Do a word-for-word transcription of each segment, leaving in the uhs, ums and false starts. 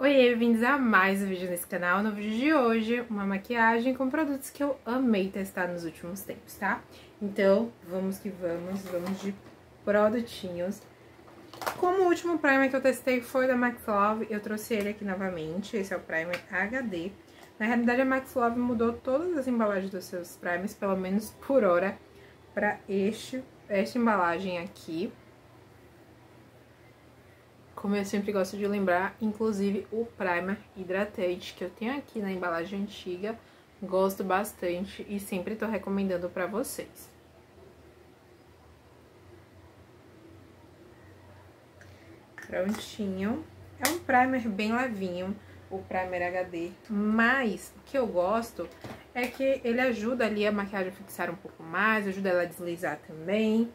Oi, bem-vindos a mais um vídeo nesse canal. No vídeo de hoje, uma maquiagem com produtos que eu amei testar nos últimos tempos, tá? Então, vamos que vamos, vamos de produtinhos. Como o último primer que eu testei foi da Max Love, eu trouxe ele aqui novamente. Esse é o primer H D. Na realidade, a Max Love mudou todas as embalagens dos seus primers, pelo menos por hora, para este, esta embalagem aqui. Como eu sempre gosto de lembrar, inclusive o primer hidratante que eu tenho aqui na embalagem antiga, gosto bastante e sempre tô recomendando pra vocês. Prontinho. É um primer bem levinho, o primer H D, mas o que eu gosto é que ele ajuda ali a maquiagem a fixar um pouco mais, ajuda ela a deslizar também.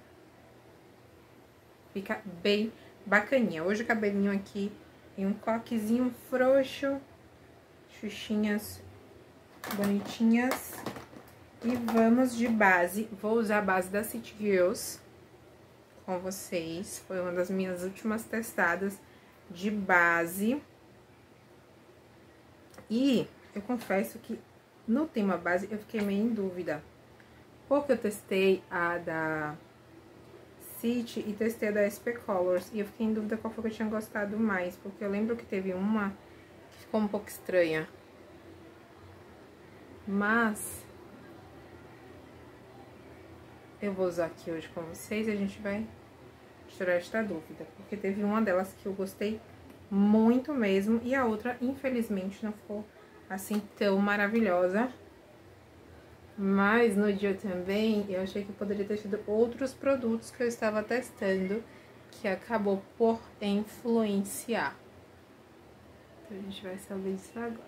Fica bem bacaninha. Hoje o cabelinho aqui em um coquezinho frouxo, xuxinhas bonitinhas. E vamos de base. Vou usar a base da City Girls com vocês. Foi uma das minhas últimas testadas de base. E eu confesso que no tema base eu fiquei meio em dúvida. Porque eu testei a da City e testei a da S P Colors. E eu fiquei em dúvida qual foi que eu tinha gostado mais. Porque eu lembro que teve uma que ficou um pouco estranha. Mas eu vou usar aqui hoje com vocês e a gente vai tirar esta dúvida. Porque teve uma delas que eu gostei muito mesmo. E a outra, infelizmente, não ficou assim tão maravilhosa. Mas no dia também, eu achei que poderia ter tido outros produtos que eu estava testando, que acabou por influenciar. Então, a gente vai saber isso agora.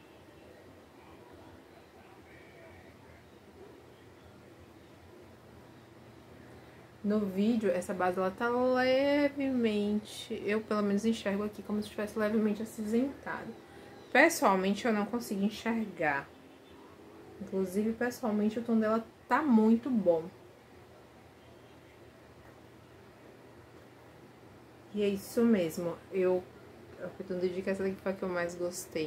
No vídeo, essa base, ela tá levemente, eu pelo menos enxergo aqui como se estivesse levemente acinzentado. Pessoalmente, eu não consigo enxergar. Inclusive, pessoalmente, o tom dela tá muito bom. E é isso mesmo. Eu, eu pretendo dizer que essa daqui foi a que eu mais gostei.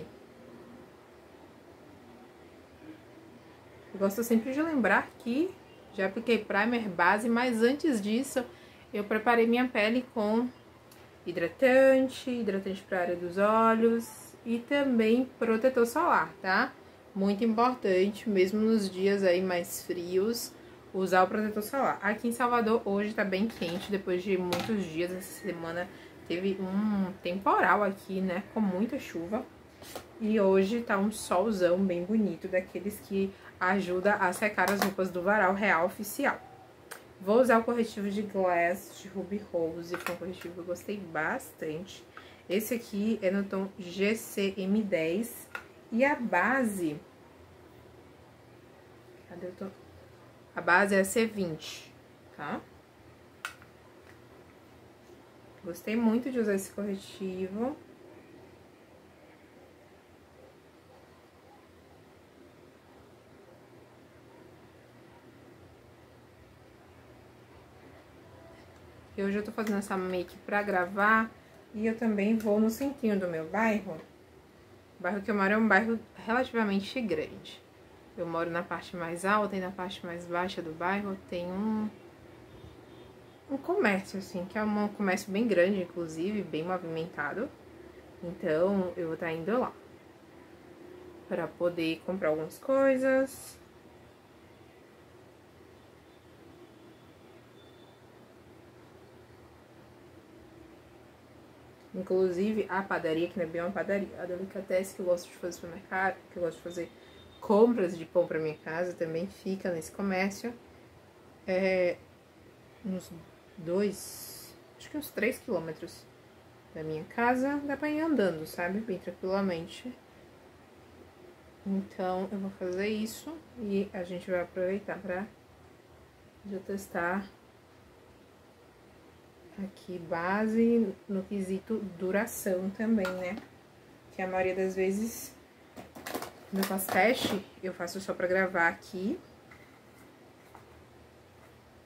Eu gosto sempre de lembrar que já apliquei primer base, mas antes disso, eu preparei minha pele com hidratante, hidratante para a área dos olhos e também protetor solar, tá? Muito importante, mesmo nos dias aí mais frios, usar o protetor solar. Aqui em Salvador hoje tá bem quente, depois de muitos dias, essa semana teve um temporal aqui, né, com muita chuva. E hoje tá um solzão bem bonito, daqueles que ajuda a secar as roupas do varal real oficial. Vou usar o corretivo de Glass de Ruby Rose, que é um corretivo que eu gostei bastante. Esse aqui é no tom G C M dez. E a base... Cadê o tom? A base é a C vinte, tá? Gostei muito de usar esse corretivo. E hoje eu tô fazendo essa make pra gravar e eu também vou no centrinho do meu bairro. O bairro que eu moro é um bairro relativamente grande. Eu moro na parte mais alta e na parte mais baixa do bairro tem um, um comércio, assim, que é um comércio bem grande, inclusive, bem movimentado. Então, eu vou estar indo lá para poder comprar algumas coisas. Inclusive, a padaria, que não é bem uma padaria, a Delicatessen, que eu gosto de fazer supermercado, que eu gosto de fazer compras de pão pra minha casa, também fica nesse comércio. É uns dois, acho que uns três quilômetros da minha casa, dá pra ir andando, sabe? Bem tranquilamente. Então, eu vou fazer isso e a gente vai aproveitar pra já testar aqui base no quesito duração também, né? Que a maioria das vezes, no faço teste, eu faço só pra gravar aqui.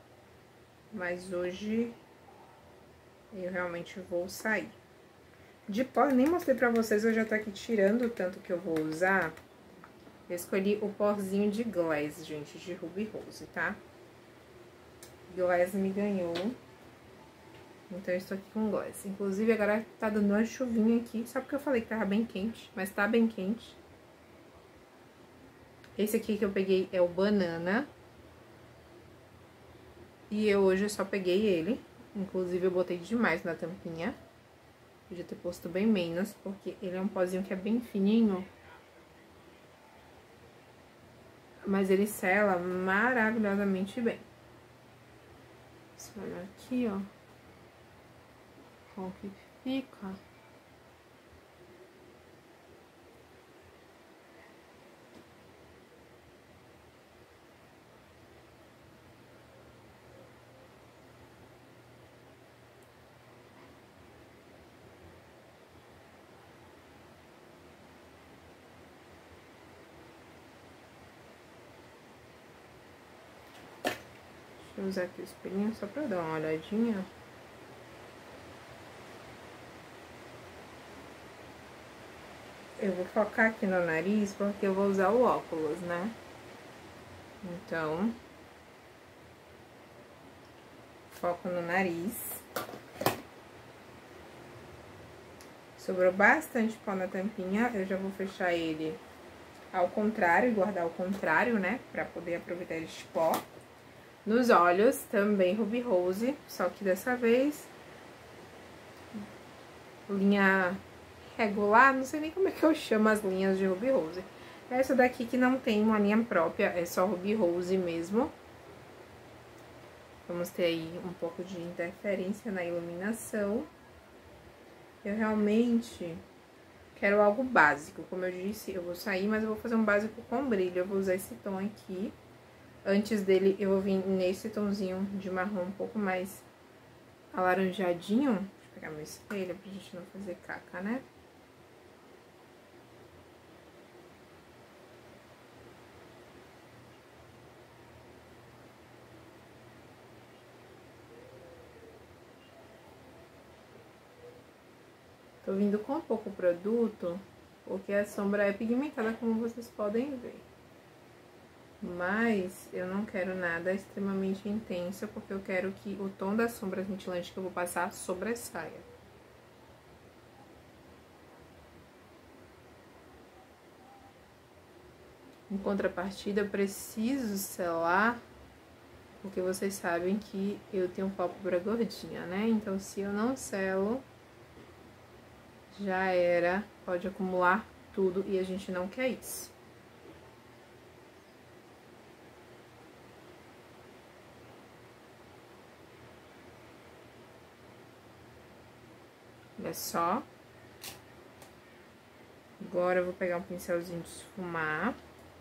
Mas hoje eu realmente vou sair. De pó, eu nem mostrei pra vocês, eu já tô aqui tirando o tanto que eu vou usar. Eu escolhi o pozinho de Glass, gente, de Ruby Rose, tá? Glass me ganhou. Então, eu estou aqui com Glass. Inclusive, agora tá dando uma chuvinha aqui, só porque eu falei que tava bem quente, mas tá bem quente. Esse aqui que eu peguei é o Banana. E eu hoje só peguei ele. Inclusive, eu botei demais na tampinha. Podia ter posto bem menos, porque ele é um pozinho que é bem fininho. Mas ele sela maravilhosamente bem. Olha aqui, ó. Como que fica. Vou usar aqui o espelhinho só pra dar uma olhadinha. Eu vou focar aqui no nariz porque eu vou usar o óculos, né? Então, foco no nariz. Sobrou bastante pó na tampinha, eu já vou fechar ele ao contrário e guardar ao contrário, né? Pra poder aproveitar este pó. Nos olhos, também Ruby Rose, só que dessa vez, linha regular, não sei nem como é que eu chamo as linhas de Ruby Rose. Essa daqui que não tem uma linha própria, é só Ruby Rose mesmo. Vamos ter aí um pouco de interferência na iluminação. Eu realmente quero algo básico, como eu disse, eu vou sair, mas eu vou fazer um básico com brilho. Eu vou usar esse tom aqui. Antes dele, eu vou vir nesse tomzinho de marrom um pouco mais alaranjadinho. Deixa eu pegar meu espelho pra gente não fazer caca, né? Tô vindo com pouco produto, porque a sombra é pigmentada, como vocês podem ver. Mas eu não quero nada extremamente intenso, porque eu quero que o tom da sombra cintilante que eu vou passar sobressaia. Em contrapartida, eu preciso selar, porque vocês sabem que eu tenho pálpebra gordinha, né? Então, se eu não selo, já era, pode acumular tudo e a gente não quer isso. Olha só. Agora eu vou pegar um pincelzinho de esfumar.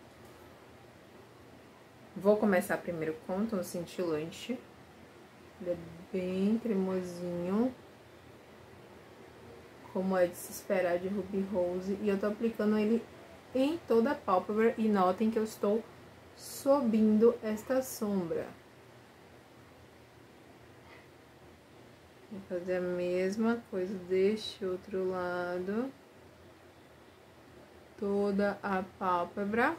Vou começar primeiro com o tom cintilante. Ele é bem cremosinho, como é de se esperar de Ruby Rose. E eu tô aplicando ele em toda a pálpebra. E notem que eu estou subindo esta sombra. Vou fazer a mesma coisa deste outro lado. Toda a pálpebra.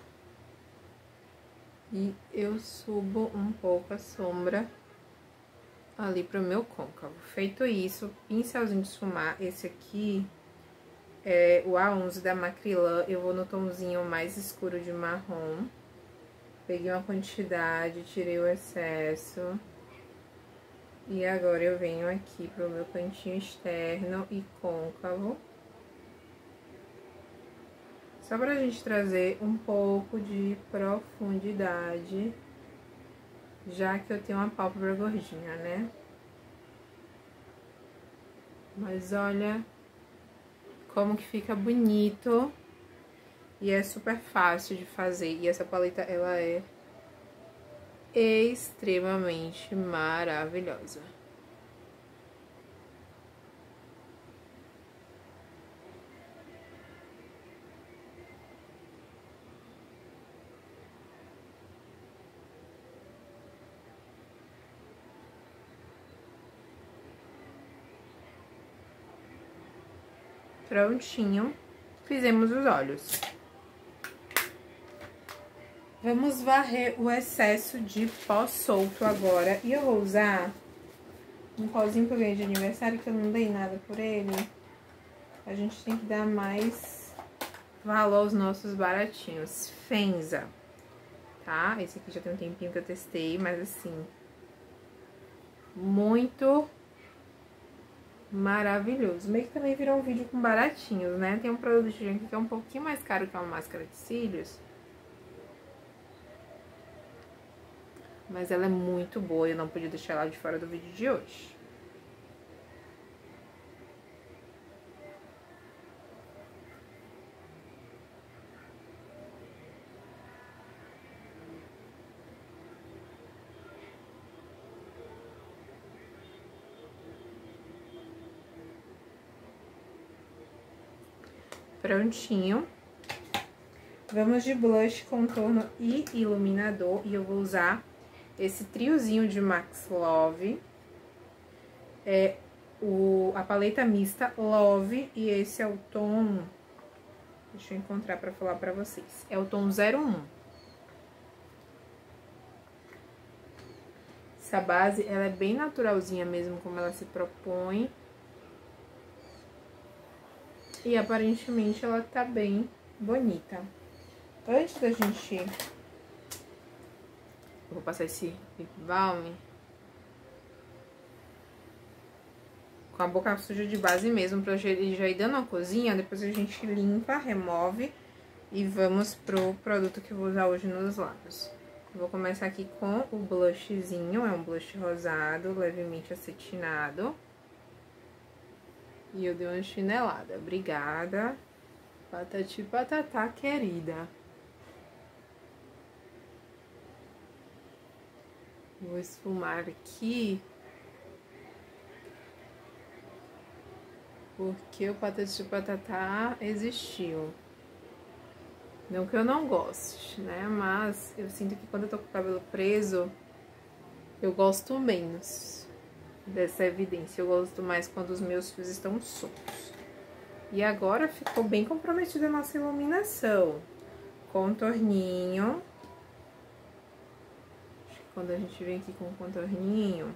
E eu subo um pouco a sombra ali pro meu côncavo. Feito isso, pincelzinho de esfumar. Esse aqui é o A onze da Macrylan. Eu vou no tomzinho mais escuro de marrom. Peguei uma quantidade, tirei o excesso. E agora eu venho aqui pro meu cantinho externo e côncavo. Só pra gente trazer um pouco de profundidade, já que eu tenho uma pálpebra gordinha, né? Mas olha como que fica bonito e é super fácil de fazer. E essa paleta, ela é extremamente maravilhosa. Prontinho. Fizemos os olhos. Vamos varrer o excesso de pó solto agora. E eu vou usar um pozinho que eu ganhei de aniversário, que eu não dei nada por ele. A gente tem que dar mais valor aos nossos baratinhos. Fenza, tá? Esse aqui já tem um tempinho que eu testei, mas assim, muito maravilhoso. Meio que também virou um vídeo com baratinhos, né? Tem um produto aqui que é um pouquinho mais caro, que é uma máscara de cílios. Mas ela é muito boa e eu não podia deixar ela de fora do vídeo de hoje. Prontinho. Vamos de blush, contorno e iluminador. E eu vou usar esse triozinho de Max Love. É o, a paleta mista Love. E esse é o tom... Deixa eu encontrar pra falar pra vocês. É o tom zero um. Essa base, ela é bem naturalzinha mesmo, como ela se propõe. E aparentemente ela tá bem bonita. Antes da gente... Eu vou passar esse lip balm com a boca suja de base mesmo, pra ele já ir dando uma cozinha. Depois a gente limpa, remove e vamos pro produto que eu vou usar hoje nos lábios. Eu vou começar aqui com o blushzinho, é um blush rosado, levemente acetinado. E eu dei uma chinelada. Obrigada. Patati patatá, querida. Vou esfumar aqui. Porque o patati patatá existiu. Não que eu não goste, né? Mas eu sinto que quando eu tô com o cabelo preso, eu gosto menos dessa evidência. Eu gosto mais quando os meus fios estão soltos. E agora ficou bem comprometida a nossa iluminação. Contorninho. Acho que quando a gente vem aqui com o contorninho,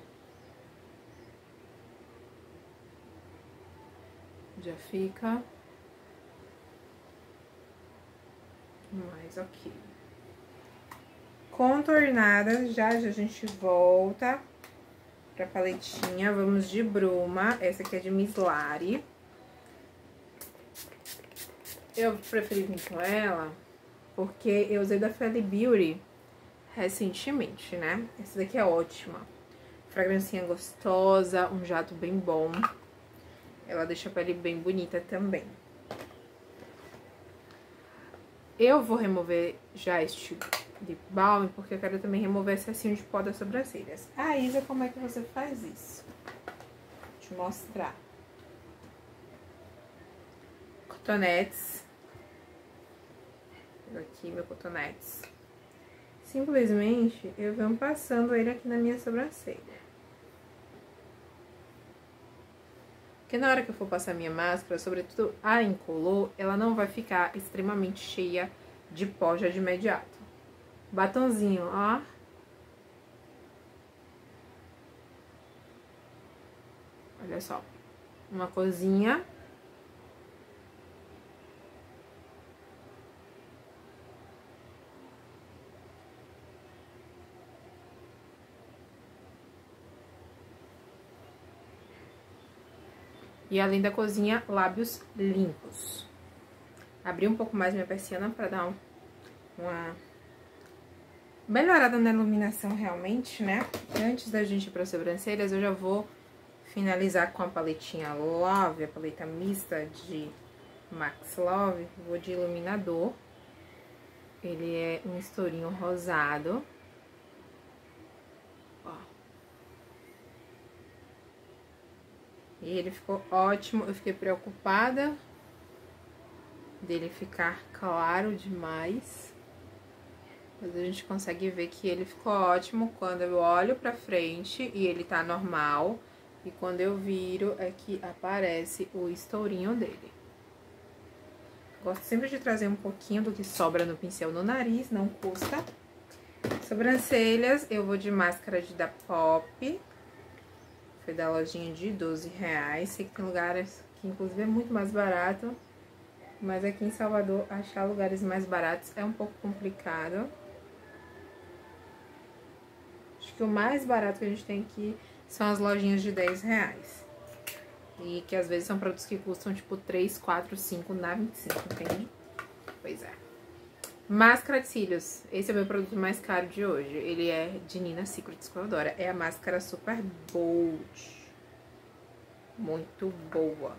já fica mais ok. Contornada, já já a gente volta pra paletinha. Vamos de bruma. Essa aqui é de Miss Lari. Eu preferi vir com ela porque eu usei da Fenty Beauty recentemente, né? Essa daqui é ótima. Fragrancinha gostosa, um jato bem bom. Ela deixa a pele bem bonita também. Eu vou remover já este lip balm porque eu quero também remover excesso de pó das sobrancelhas. Ah, Isa, como é que você faz isso? Vou te mostrar. Cotonetes. Aqui, meu cotonetes. Simplesmente, eu venho passando ele aqui na minha sobrancelha. Porque na hora que eu for passar minha máscara, sobretudo a incolor, ela não vai ficar extremamente cheia de pó já de imediato. Batonzinho, ó. Olha só. Uma corzinha. E além da cozinha, lábios limpos. Abri um pouco mais minha persiana pra dar uma melhorada na iluminação realmente, né? Antes da gente ir para as sobrancelhas, eu já vou finalizar com a paletinha Love, a paleta mista de Max Love. Vou de iluminador. Ele é um estourinho rosado. Ó. E ele ficou ótimo. Eu fiquei preocupada dele ficar claro demais. Mas a gente consegue ver que ele ficou ótimo quando eu olho pra frente e ele tá normal. E quando eu viro é que aparece o estourinho dele. Gosto sempre de trazer um pouquinho do que sobra no pincel no nariz, não custa. Sobrancelhas, eu vou de máscara de da Pop. Foi da lojinha de doze reais. Sei que tem lugares que inclusive é muito mais barato. Mas aqui em Salvador, achar lugares mais baratos é um pouco complicado. Acho que o mais barato que a gente tem aqui são as lojinhas de dez reais. E que às vezes são produtos que custam tipo três, quatro, cinco na vinte e cinco, entende? Pois é. Máscara de cílios. Esse é o meu produto mais caro de hoje. Ele é de Nina Secrets, que eu adoro. É a máscara Super Bold. Muito boa.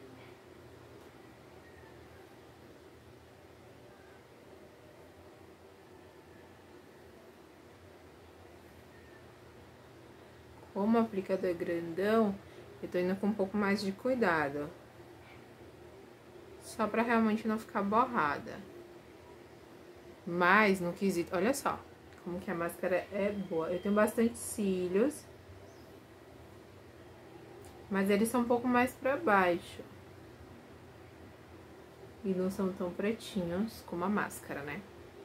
Como o aplicador é grandão, eu tô indo com um pouco mais de cuidado. Só pra realmente não ficar borrada. Mas, no quesito... Olha só como que a máscara é boa. Eu tenho bastante cílios. Mas eles são um pouco mais pra baixo. E não são tão pretinhos como a máscara, né?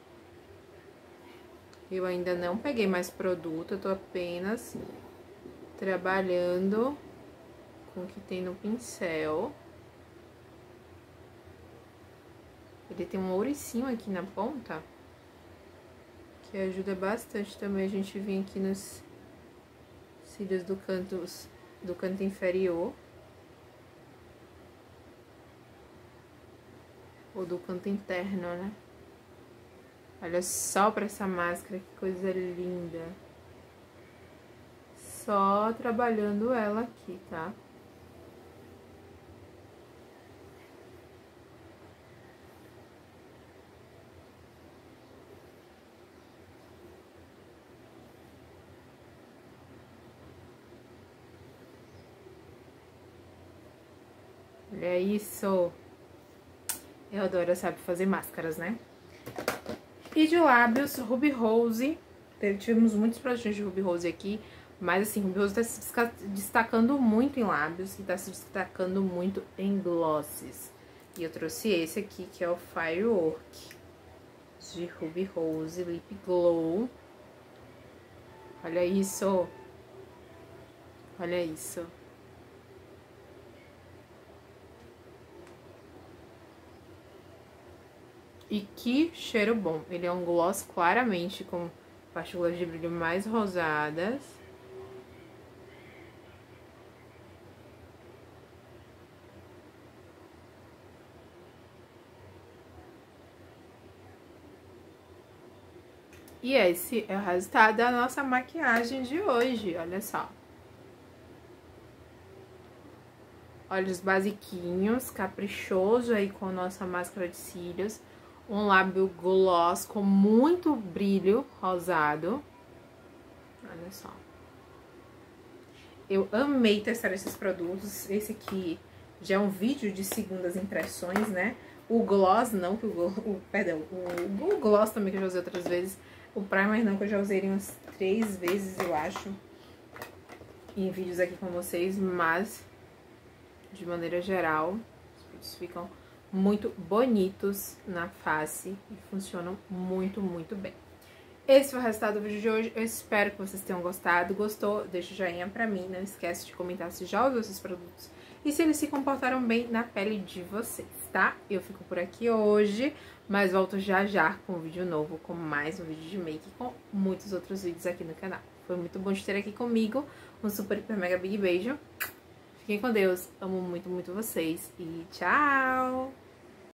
Eu ainda não peguei mais produto. Eu tô apenas trabalhando com o que tem no pincel. Ele tem um ouricinho aqui na ponta, que ajuda bastante também a gente vir aqui nos cílios do canto, do canto inferior. Ou do canto interno, né? Olha só pra essa máscara, que coisa linda. Só trabalhando ela aqui, tá? Olha isso. Eu adoro, sabe, fazer máscaras, né? E de lábios, Ruby Rose. Tivemos muitos produtos de Ruby Rose aqui. Mas assim, o Ruby Rose tá se destacando muito em lábios e tá se destacando muito em glosses. E eu trouxe esse aqui, que é o Firework, de Ruby Rose Lip Glow. Olha isso. Olha isso. E que cheiro bom. Ele é um gloss claramente com partículas de brilho mais rosadas. E esse é o resultado da nossa maquiagem de hoje, olha só. Olhos basiquinhos, caprichoso aí com a nossa máscara de cílios. Um lábio gloss com muito brilho rosado. Olha só. Eu amei testar esses produtos. Esse aqui já é um vídeo de segundas impressões, né? O gloss não, que o, o perdão, o, o gloss também que eu já usei outras vezes. O primer não, que eu já usei umas três vezes, eu acho, em vídeos aqui com vocês, mas, de maneira geral, os vídeos ficam muito bonitos na face e funcionam muito, muito bem. Esse foi o resultado do vídeo de hoje, eu espero que vocês tenham gostado. Gostou? Deixa o joinha pra mim, não esquece de comentar se já usou esses produtos e se eles se comportaram bem na pele de vocês, tá? Eu fico por aqui hoje, mas volto já já com um vídeo novo, com mais um vídeo de make, com muitos outros vídeos aqui no canal. Foi muito bom te ter aqui comigo, um super, hiper, mega big beijo. Fiquem com Deus, amo muito, muito vocês e tchau!